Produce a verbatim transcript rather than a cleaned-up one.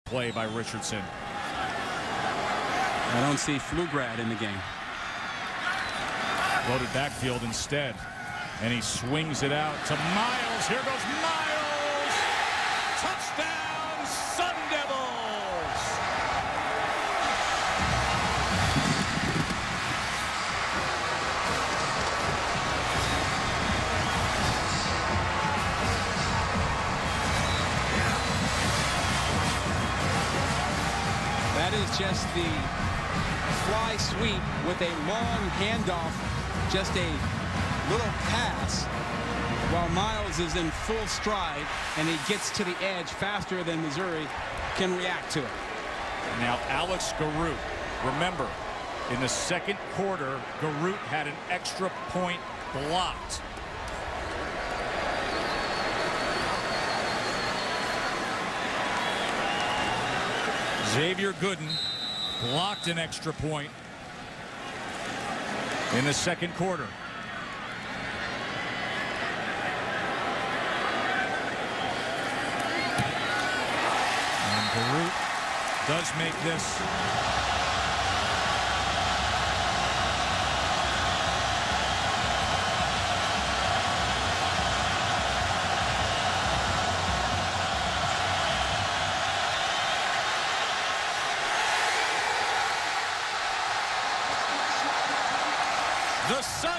play by Richardson. I don't see Pflugrad in the game. Loaded backfield instead. And he swings it out to Miles. Here goes Miles. Touchdown, Sun Devils. That is just the fly sweep with a long handoff, just a little pass while Miles is in full stride, and he gets to the edge faster than Missouri can react to it. Now Alex Garut, remember, in the second quarter, Garut had an extra point blocked. Xavier Gooden blocked an extra point in the second quarter. And Garut does make this. The